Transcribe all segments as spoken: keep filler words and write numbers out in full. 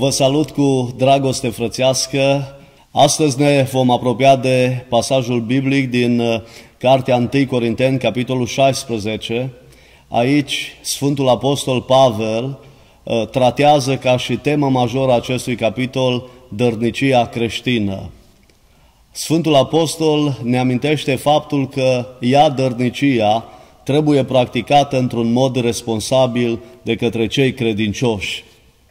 Vă salut cu dragoste frățească. Astăzi ne vom apropia de pasajul biblic din Cartea întâi Corinteni, capitolul șaisprezece. Aici Sfântul Apostol Pavel tratează ca și temă majoră a acestui capitol dărnicia creștină. Sfântul Apostol ne amintește faptul că ea, dărnicia, trebuie practicată într-un mod responsabil de către cei credincioși.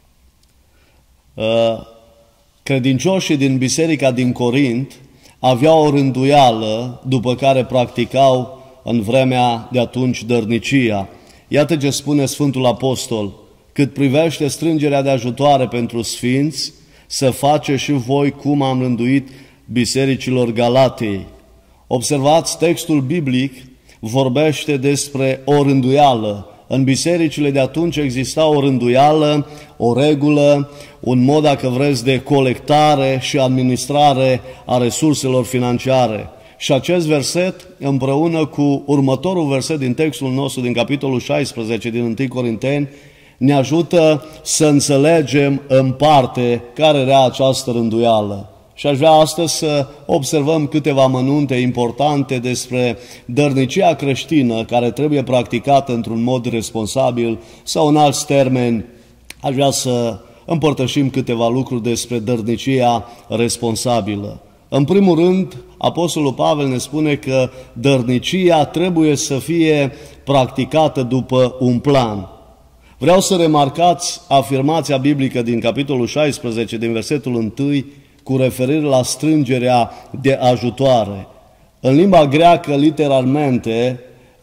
Credincioșii din biserica din Corint aveau o rânduială după care practicau în vremea de atunci dărnicia. Iată ce spune Sfântul Apostol: cât privește strângerea de ajutoare pentru sfinți, să face și voi cum am rânduit bisericilor Galatiei. Observați, textul biblic vorbește despre o rânduială. În bisericile de atunci exista o rânduială, o regulă, un mod, dacă vreți, de colectare și administrare a resurselor financiare. Și acest verset, împreună cu următorul verset din textul nostru, din capitolul șaisprezece din întâi Corinteni, ne ajută să înțelegem în parte care era această rânduială. Și aș vrea astăzi să observăm câteva amănunte importante despre dărnicia creștină care trebuie practicată într-un mod responsabil, sau în alți termeni aș vrea să împărtășim câteva lucruri despre dărnicia responsabilă. În primul rând, Apostolul Pavel ne spune că dărnicia trebuie să fie practicată după un plan. Vreau să remarcați afirmația biblică din capitolul șaisprezece, din versetul unu, cu referire la strângerea de ajutoare. În limba greacă, literalmente,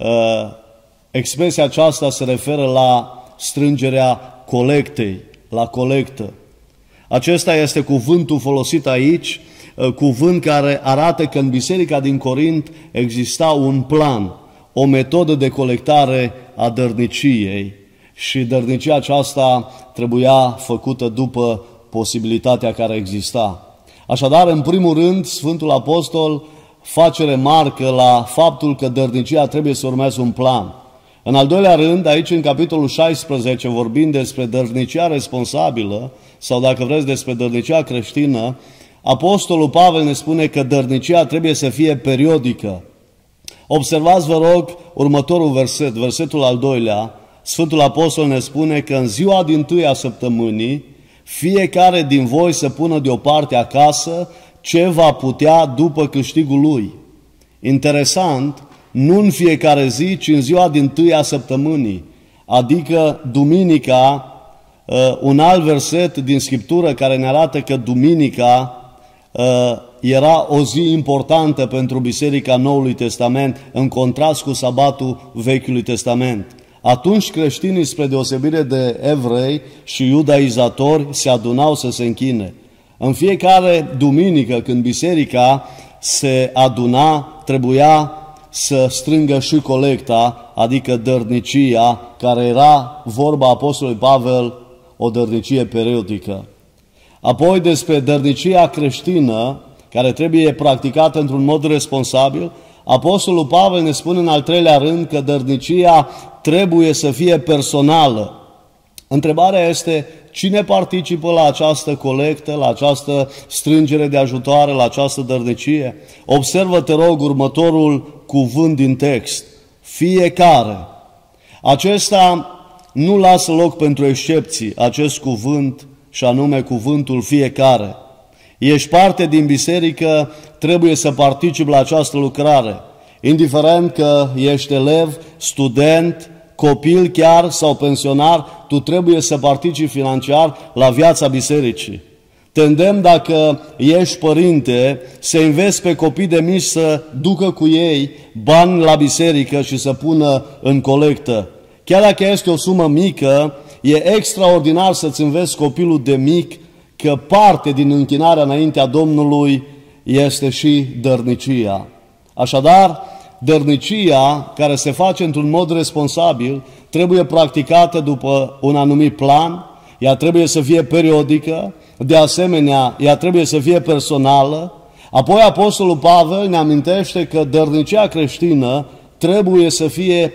expresia aceasta se referă la strângerea colectei, la colectă. Acesta este cuvântul folosit aici, cuvânt care arată că în biserica din Corint exista un plan, o metodă de colectare a dărniciei și dărnicia aceasta trebuia făcută după posibilitatea care exista. Așadar, în primul rând, Sfântul Apostol face remarcă la faptul că dărnicia trebuie să urmeze un plan. În al doilea rând, aici în capitolul șaisprezece, vorbind despre dărnicia responsabilă, sau dacă vreți despre dărnicia creștină, Apostolul Pavel ne spune că dărnicia trebuie să fie periodică. Observați, vă rog, următorul verset, versetul al doilea. Sfântul Apostol ne spune că în ziua dintâi a săptămânii, fiecare din voi să pună deoparte acasă ce va putea după câștigul lui. Interesant, nu în fiecare zi, ci în ziua dintâi a săptămânii, adică duminica, un alt verset din Scriptură care ne arată că duminica era o zi importantă pentru Biserica Noului Testament, în contrast cu sabatul Vechiului Testament. Atunci creștinii, spre deosebire de evrei și iudaizatori, se adunau să se închine. În fiecare duminică, când biserica se aduna, trebuia să strângă și colecta, adică dărnicia, care era, vorba Apostolului Pavel, o dărnicie periodică. Apoi, despre dărnicia creștină, care trebuie practicată într-un mod responsabil, Apostolul Pavel ne spune în al treilea rând că dărnicia trebuie să fie personală. Întrebarea este: cine participă la această colectă, la această strângere de ajutoare, la această dărnicie? Observă, te rog, următorul cuvânt din text: fiecare. Acesta nu lasă loc pentru excepții, acest cuvânt, și anume cuvântul fiecare. Ești parte din biserică, trebuie să participi la această lucrare. Indiferent că ești elev, student, copil chiar sau pensionar, tu trebuie să participi financiar la viața bisericii. Te îndemn, dacă ești părinte, să înveți pe copii de mici să ducă cu ei bani la biserică și să pună în colectă. Chiar dacă este o sumă mică, e extraordinar să-ți înveți copilul de mic că parte din închinarea înaintea Domnului este și dărnicia. Așadar, dărnicia, care se face într-un mod responsabil, trebuie practicată după un anumit plan, ea trebuie să fie periodică, de asemenea, ea trebuie să fie personală. Apoi Apostolul Pavel ne amintește că dărnicia creștină trebuie să fie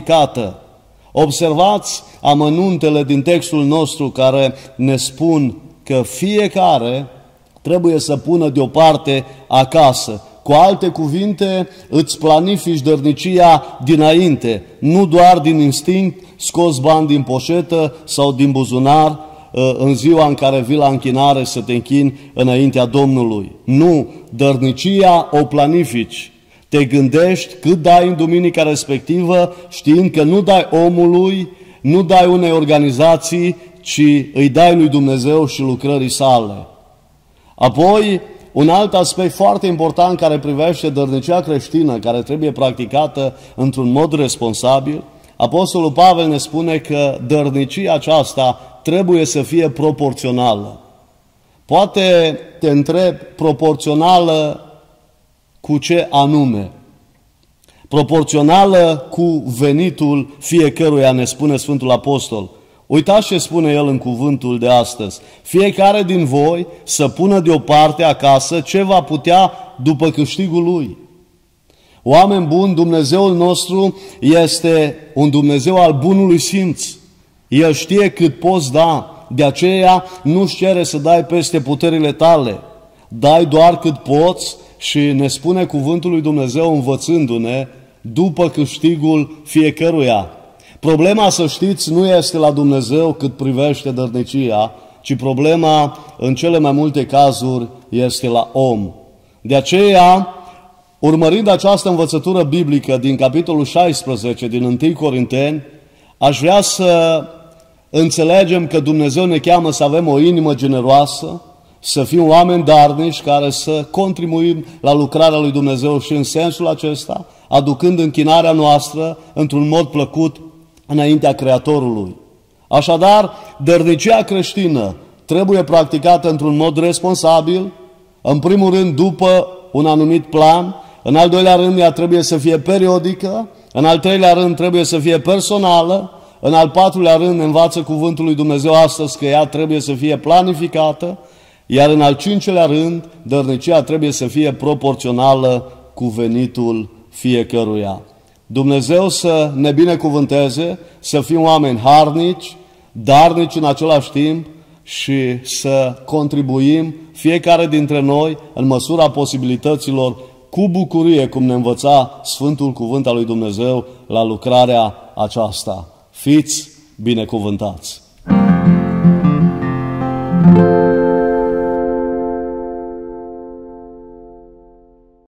planificată. Observați amănuntele din textul nostru care ne spun că fiecare trebuie să pună deoparte acasă. Cu alte cuvinte, îți planifici dărnicia dinainte, nu doar din instinct, scoți bani din poșetă sau din buzunar în ziua în care vii la închinare să te închini înaintea Domnului. Nu, dărnicia o planifici. Te gândești cât dai în duminica respectivă, știind că nu dai omului, nu dai unei organizații, ci îi dai lui Dumnezeu și lucrării sale. Apoi, un alt aspect foarte important care privește dărnicia creștină, care trebuie practicată într-un mod responsabil, Apostolul Pavel ne spune că dărnicia aceasta trebuie să fie proporțională. Poate te întreb, proporțională cu ce anume? Proporțională cu venitul fiecăruia, ne spune Sfântul Apostol. Uitați ce spune el în cuvântul de astăzi. Fiecare din voi să pună deoparte acasă ce va putea după câștigul lui. Oameni buni, Dumnezeul nostru este un Dumnezeu al bunului simț. El știe cât poți da, de aceea nu-ți cere să dai peste puterile tale. Dai doar cât poți și ne spune cuvântul lui Dumnezeu învățându-ne după câștigul fiecăruia. Problema, să știți, nu este la Dumnezeu cât privește dărnicia, ci problema, în cele mai multe cazuri, este la om. De aceea, urmărind această învățătură biblică din capitolul șaisprezece din întâi Corinteni, aș vrea să înțelegem că Dumnezeu ne cheamă să avem o inimă generoasă, să fim oameni darnici care să contribuim la lucrarea lui Dumnezeu și în sensul acesta, aducând închinarea noastră într-un mod plăcut înaintea Creatorului. Așadar, dărnicia creștină trebuie practicată într-un mod responsabil, în primul rând după un anumit plan, în al doilea rând ea trebuie să fie periodică, în al treilea rând trebuie să fie personală, în al patrulea rând ne învață cuvântul lui Dumnezeu astăzi că ea trebuie să fie planificată, iar în al cincelea rând, dărnicia trebuie să fie proporțională cu venitul fiecăruia. Dumnezeu să ne binecuvânteze, să fim oameni harnici, darnici în același timp și să contribuim fiecare dintre noi în măsura posibilităților cu bucurie, cum ne învăța Sfântul Cuvânt al lui Dumnezeu la lucrarea aceasta. Fiți binecuvântați!